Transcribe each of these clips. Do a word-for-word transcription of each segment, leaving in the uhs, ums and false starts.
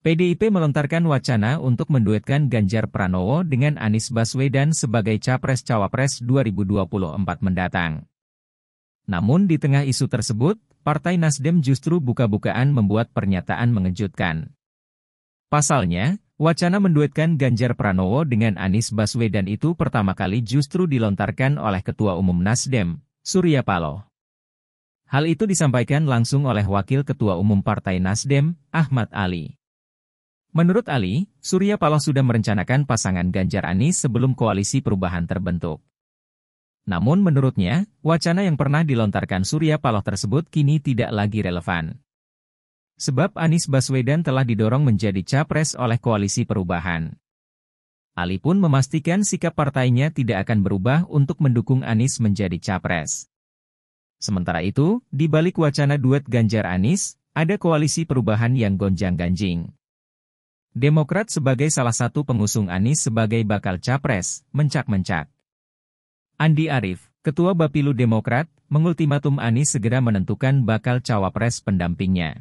P D I P melontarkan wacana untuk menduetkan Ganjar Pranowo dengan Anies Baswedan sebagai Capres-Cawapres dua ribu dua puluh empat mendatang. Namun di tengah isu tersebut, Partai Nasdem justru buka-bukaan membuat pernyataan mengejutkan. Pasalnya, wacana menduetkan Ganjar Pranowo dengan Anies Baswedan itu pertama kali justru dilontarkan oleh Ketua Umum Nasdem, Surya Paloh. Hal itu disampaikan langsung oleh Wakil Ketua Umum Partai Nasdem, Ahmad Ali. Menurut Ali, Surya Paloh sudah merencanakan pasangan Ganjar-Anies sebelum koalisi perubahan terbentuk. Namun menurutnya, wacana yang pernah dilontarkan Surya Paloh tersebut kini tidak lagi relevan. Sebab Anies Baswedan telah didorong menjadi capres oleh koalisi perubahan. Ali pun memastikan sikap partainya tidak akan berubah untuk mendukung Anies menjadi capres. Sementara itu, di balik wacana duet Ganjar-Anies, ada koalisi perubahan yang gonjang-ganjing. Demokrat sebagai salah satu pengusung Anies sebagai bakal capres, mencak-mencak. Andi Arief, Ketua Bapilu Demokrat, mengultimatum Anies segera menentukan bakal cawapres pendampingnya.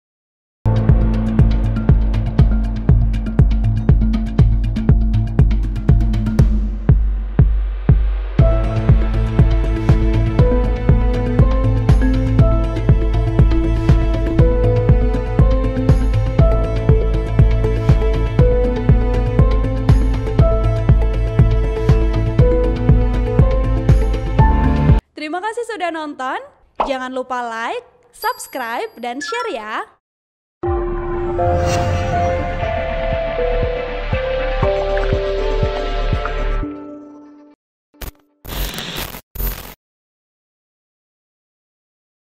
Terima kasih sudah nonton, jangan lupa like, subscribe, dan share ya!